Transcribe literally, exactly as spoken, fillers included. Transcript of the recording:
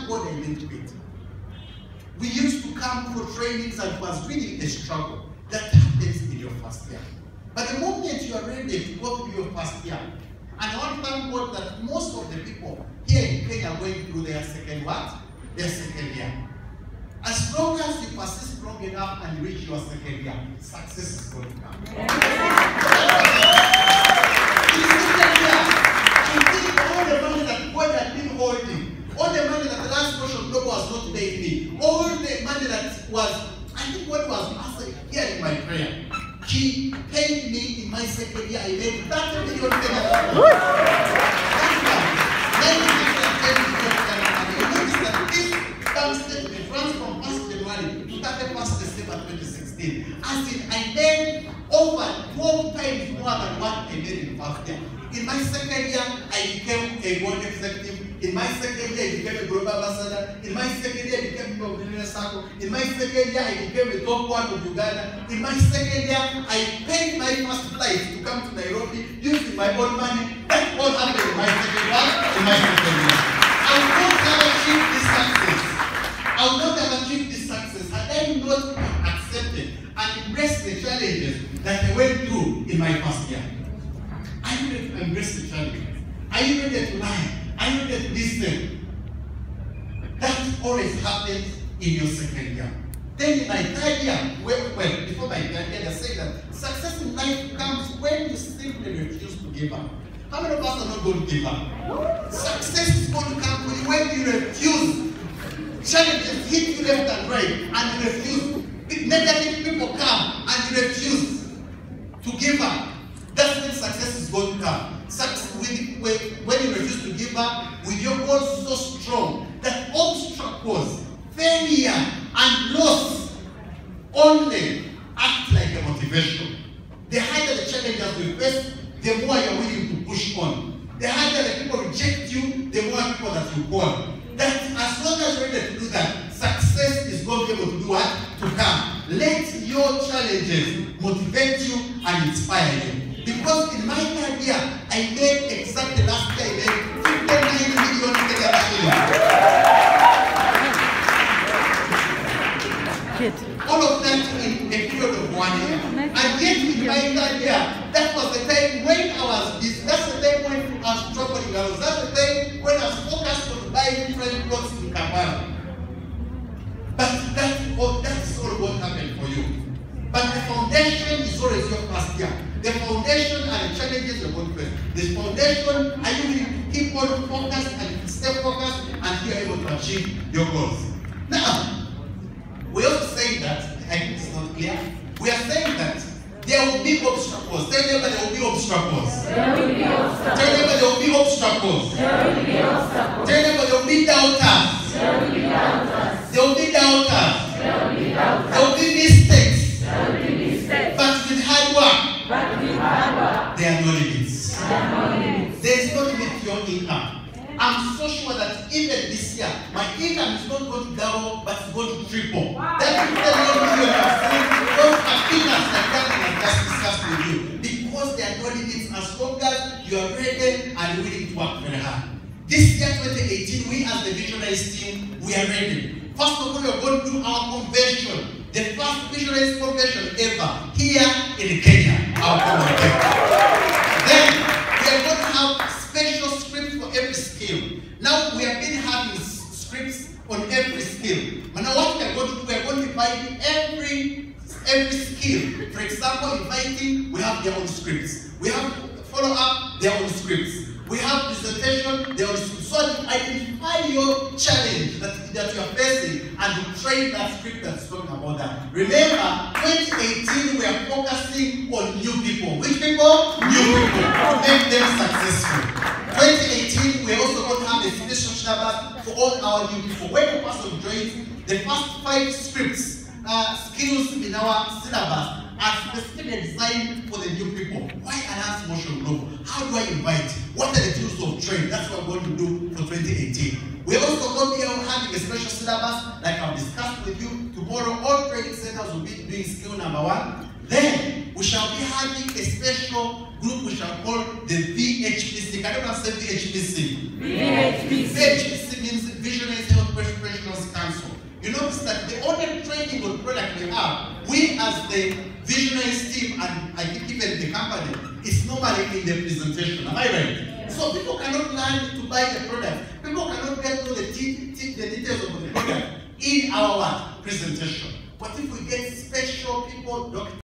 God I didn't quit. We used to come for trainings and it was really a struggle. That happens in your first year. But the moment you are ready to go through your first year, and I want to thank God that most of the people here in Kenya are going through their second what? Their second year. As long as you persist long enough and reach your second year, success is going to come. In second year, I think all the money that God had been holding, all the money that the last portion global was not paying me, all the money that was, I think God was answering here in my prayer. He paid me in my second year. I made thirty million Kenya dollars. That's why. Statement runs from first January to thirty-first December twenty sixteen. As in, I made over twelve times more than what I made in the first year. In my second year, I became a world executive. In my second year, I became a global ambassador. In my second year, I became a millionaire circle. In my second year, I became a top one of Uganda. In my second year, I paid my first flight to come to Nairobi using my own money. That all happened in my second year. In my second year, I would not have achieved this success. I would not have achieved this success had I not accepted and embraced the challenges that I went through in my first year. Are you ready to embrace the challenges? Are you ready to lie? Are you ready to listen? That always happens in your second year. Then in my third year, well, well before my third year, I say that success in life comes when you simply refuse to give up. How many of us are not going to give up? Success is going to come when you refuse. Challenges hit you left and right, and you refuse. Negative people come, and you refuse to give up. That's when success is going to come. Success, when you refuse to give up, with your goals so strong that obstacles, failure, and loss only act like a motivation. The harder the challenges you face, the more you're willing to push on. The harder the people reject you, the more people that you go on. That as long as you're ready to do that, success is going to be able to do what? To come. Let your challenges motivate you and inspire you. Because in my third year, I made exactly last year, I made fifty-nine million Kenya shillings. All of that in a period of one year. And yet in my third year, that was the time when I was busy. That's the time when I was traveling. That's the time when I was focused on buying different clothes in Kampala. But that, oh, that's all what happened for you. But the foundation is always your first year. The foundation and the challenges you're going to face. The foundation, are you willing to keep on focused and stay focused until you're able to achieve your goals? Now, we also say that, I think it's not clear, we are saying that there will be obstacles. Tell them that there will be obstacles. There will be obstacles. Tell them that there will be obstacles. There will be obstacles. Tell them that there will be doubters. There will be doubters. There will be doubters. There will be doubters. There will be mistakes. There will be mistakes. But with hard work, But with hard work, there are no limits. there are no limits. There is no limit to your income. I'm so sure that even this year, my income is not going to double, but it's going to triple. That is the Lord you have seen. Those are figures like that I just discussed with you. Because there are no limits as long as you are ready and willing to work very hard. This year, twenty eighteen, we as the Visionaries team, we are ready. First of all, we are going to do our convention. The first Visionaries convention ever here in Kenya. Our convention. Then, we are going to have special scripts for every skill. Now we have been having scripts on every skill. But now what we are going to do, we are going to divide every every skill. For example, in fighting, we have their own scripts. We have follow-up, their own scripts. We have presentation, their own scripts. So identify your challenge that, that you are facing and you train that script that's talking about that. Remember, twenty eighteen, we are focusing on new people. Which people? New people. To make them successful. twenty eighteen, we're also going to have a special syllabus for all our new people. When a person joins, the first five scripts, uh, skills in our syllabus are specifically designed for the new people. Why enhance motion global? How do I invite? What are the tools of training? That's what we're going to do for twenty eighteen. We're also going to be having a special syllabus, like I've discussed with you. Tomorrow, all training centers will be doing skill number one. Then, we shall be having a special group we shall call the V H P C. Can you say V H P C? V H P C. V H P C means Visionaries Health that the only training or product we have, we as the visionaries team, and I think even the company, is normally in the presentation. Am I right? So people cannot learn to buy the product. People cannot get to the, t t the details of the product in our what? Presentation. But if we get special people, doctors,